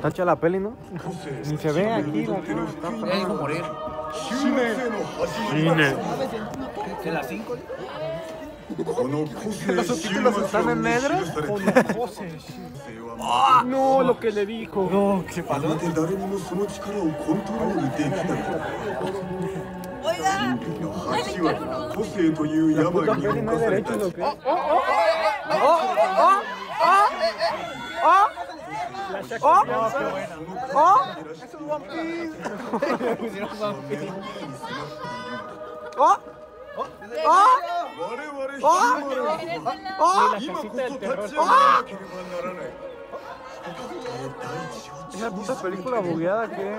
Tacha la peli, ¿no? Ni se ve aquí la Ya dijo morir. Cine. ¿De las 5? Los subtítulos están en negro. No, lo que le dijo. No, ¿qué pasó? Oiga, La puta peli no hay derechos, ¿o qué? ¡Es un One Piece! ¿Esa puta película bugueada qué?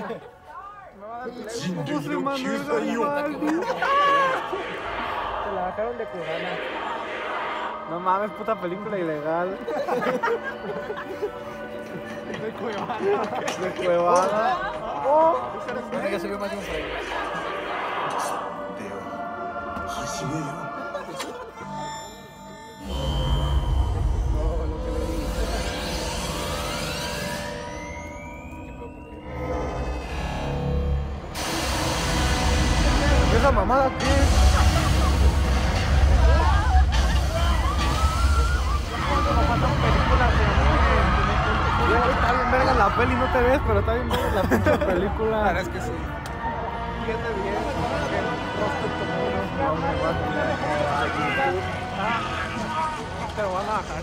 José Manuel Garibaldi. Se la bajaron de Cuevana. No mames, puta película ilegal. De Cuevana. De Cuevana. Ya se vio más de un frame. ¿Esa mamada qué es? Está bien verga la peli, no te ves, pero está bien verga la pinche película. La verdad es que sí. Fíjate bien, te lo van a bajar.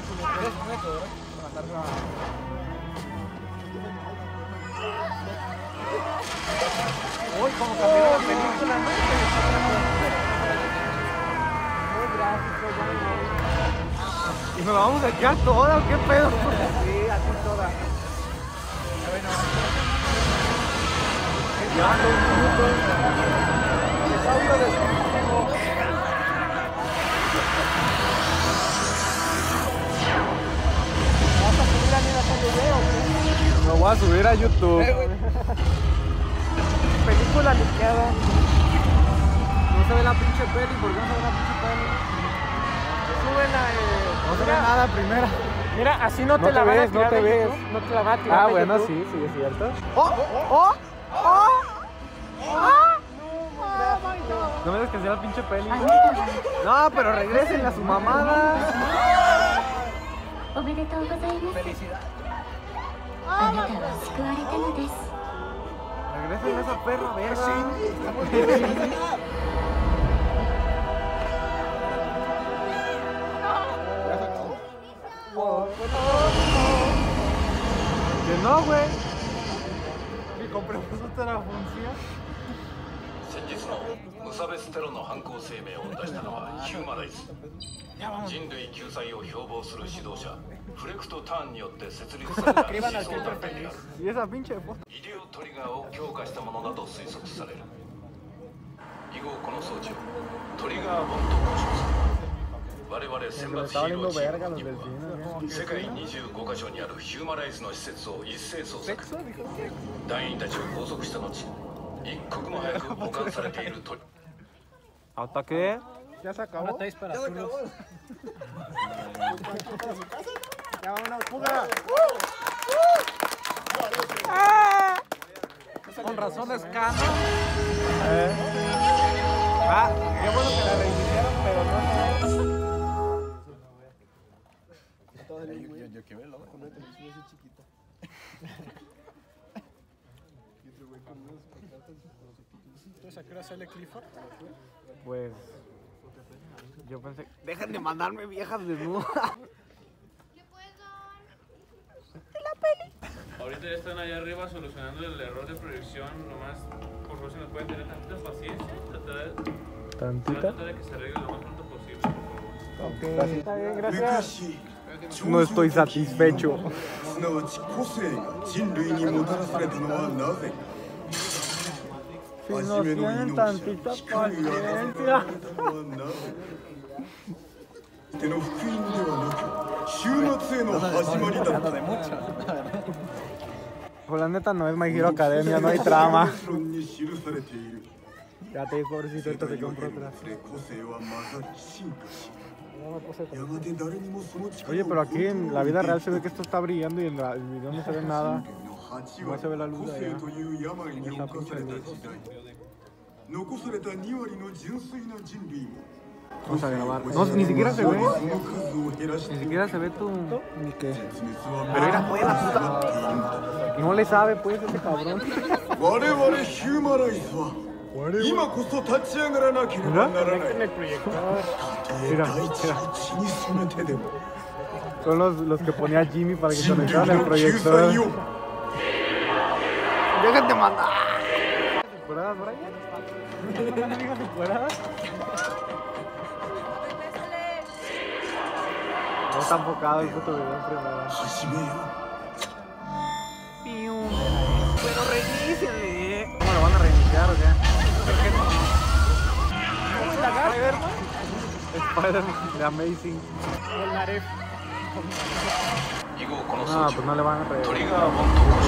Uy, como cambió la película, ¿no? Muy gráfico, ¿y nos la vamos a echar toda o qué pedo? Sí, así toda. Ya 2 minutos. Es audio descriptivo. ¿Vas a subir a Nina con video o qué? Lo voy a subir a YouTube. Película liqueada. No se ve la pinche peli, ¿por qué no se ve la pinche peli? Súbela, no se ve nada primera. Mira, así no te la van a tirar. No te ves. No te la va a tirar. Ah, bueno, sí, sí, es cierto. No me des que sea la pinche peli. No, pero regresen a su mamada. Felicidad. Regresen a esa perra, verga. Que no, güey. Que compremos otra función. 先日の無差別テロの犯行声明を出したのはヒューマライズ。人類救済を標榜する指導者フレクト・ターンによって設立された思想団体である。 Y esa pinche foto. 医療トリガーを強化したものだと推測される。以後この装置をトリガーボンと呼称する。我々選抜ヒーローチームの任務は世界25カ所にあるヒューマライズの施設を一斉捜索。団員たちを拘束した後、一刻も早く保管されているトリ。 ¿Hasta qué? ¿Ya se acabó? Ahora para zurdos. Ya vámonos, fuga. Con razón es cano. Qué bueno que la reiniciaron, pero no. Yo que verlo. Entonces, ¿a qué hora sale Clifford? Pues yo pensé, dejen de mandarme viejas desnudas. Ahorita ya están allá arriba solucionando el error de proyección, nomás por favor si nos pueden tener tantita paciencia, tratar de que se arregle lo más pronto posible, por favor. Ok, está bien, gracias. No estoy satisfecho. Si nos tienen tantita paciencia. Pues la neta no es My Hero Academia, no hay trama. Ya te pobrecito, ahorita te compro otra. Oye, pero aquí en la vida real se ve que esto está brillando y en el video no se ve nada. 8割個性という病に侵された時代、残された2割の純粋な人類も Vamos a grabar. No, ni siquiera se ve. Ni siquiera se ve tu. Ni qué. Pero era pues la puta. No le sabe pues ese cabrón. 我々ヒューマライズは今こそ立ち上がらなければならない。 Mira, son los que ponía Jimmy para que conectaran el proyector. Déjate mandar. ¿Encueradas, Brian? ¿Encueradas? No está enfocado el puto video en primera. Pero reiníciale. ¿Cómo lo van a reiniciar o qué? ¿Cómo es la gata? Spider-Man de Amazing. 以後この No, 装置 pues no le van a トリ reír. ガーボント